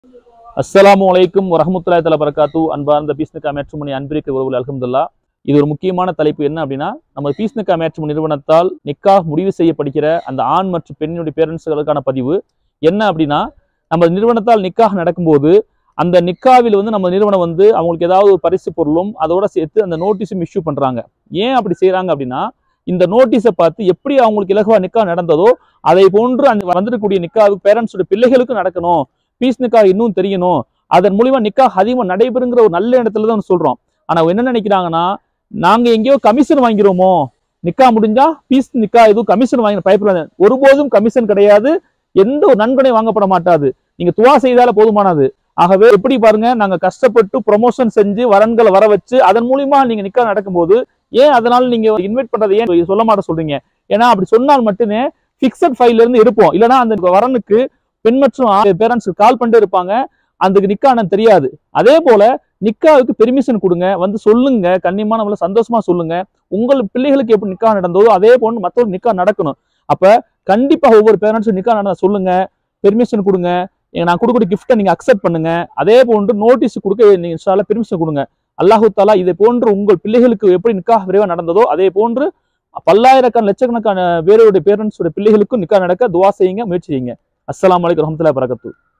அஸ்ஸலாமு அலைக்கும் வரஹ்மத்துல்லாஹி தஆலா பரக்காத்து. அன்பார்ந்த பீஸ்னுக்கா மேட்ரிமோனி அன்பிற்கு உறவுகள் அல்ஹம்துலில்லாஹ். இது ஒரு முக்கியமான தலைப்பு. என்ன அப்படின்னா, நம்ம பீஸ்னுக்கா மேட்ரிமோனி நிறுவனத்தால் நிக்காஹ் முடிவு செய்யப்படுகிற அந்த ஆண் மற்றும் பெண்ணுடைய பேரண்ட்ஸ்களுக்கான பதிவு என்ன அப்படின்னா, நம்ம நிறுவனத்தால் நிக்காஹ் நடக்கும்போது அந்த நிக்காவில் நம்ம நிறுவனம் அவங்களுக்கு ஏதாவது ஒரு பரிசு பொருளும் அதோட சேர்த்து அந்த நோட்டீஸும் இஷ்யூ பண்றாங்க. ஏன் அப்படி செய்யறாங்க அப்படின்னா, இந்த நோட்டீஸை பார்த்து எப்படி அவங்களுக்கு இலகுவா நிக்காஹ் நடந்ததோ அதை போன்று அந்த வந்துடக்கூடிய நிக்காஹ் பேரண்ட்ஸோட பிள்ளைகளுக்கும் நடக்கணும், பீஸ் நிக்காஹ் இன்னும் தெரியணும், அதன் மூலியமா நிக்காஹ் அதிகமாக நடைபெறுங்கிற ஒரு நல்ல இடத்துல தான் சொல்றோம். ஆனா என்ன நினைக்கிறாங்கன்னா, நாங்க எங்கேயோ கமிஷன் வாங்கிறோமோ, நிக்கா முடிஞ்சா பீஸ் நிக்கா எதுவும் கமிஷன் வாங்கின பைப்ல ஒருபோதும் கமிஷன் கிடையாது, எந்த ஒரு நன்கொடை வாங்கப்பட மாட்டாது, நீங்க துவா செய்தால போதுமானது. ஆகவே எப்படி பாருங்க, நாங்க கஷ்டப்பட்டு ப்ரொமோஷன் செஞ்சு வரன்களை வர வச்சு அதன் மூலியமா நீங்க நிக்கா நடக்கும்போது ஏன் அதனால நீங்க இன்வைட் பண்றது ஏன் சொல்ல மாட்ட சொல்றீங்க? ஏன்னா அப்படி சொன்னால் மட்டுமே பிக்சட் ஃபைல்ல இருந்து இருப்போம். இல்லைன்னா அந்த வரனுக்கு பெண் மற்றும் பேரண்ட்ஸ் கால் பண்ணிட்டு இருப்பாங்க, அந்த நிக்கான தெரியாது. அதே போல நிக்காவுக்கு பெர்மிஷன் கொடுங்க, சொல்லுங்க, கண்ணியமான சந்தோஷமா சொல்லுங்க. உங்கள் பிள்ளைகளுக்கு எப்படி நிக்கா நடந்ததோ அதே போன்று மற்றவங்க நிக்கா நடக்கணும். அப்ப கண்டிப்பா ஒவ்வொரு பேரண்ட்ஸும் நிக்கா நடந்தா சொல்லுங்க, பெர்மிஷன் கொடுங்க, நான் கொடுக்குற கிஃப்ட்டை நீங்க அக்செப்ட் பண்ணுங்க. அதே போன்று நோட்டீஸ் கொடுக்க நீங்க இன்ஷாஅல்லாஹ் பெர்மிஷன் கொடுங்க. அல்லாஹு தஆலா இதை போன்று உங்கள் பிள்ளைகளுக்கு எப்படி நிக்காஹ் விரைவா நடந்ததோ அதே போன்று பல்லாயிரக்கணக்கான லட்சக்கணக்கான பேருடைய பேரண்ட்ஸோட பிள்ளைகளுக்கும் நிக்காஹ் நடக்க துவா செய்யுங்க, முயற்சி செய்யுங்க. அஸ்ஸலாமு அலைக்கும் வரஹ்மத்துல்லாஹி வபரகாத்துஹு.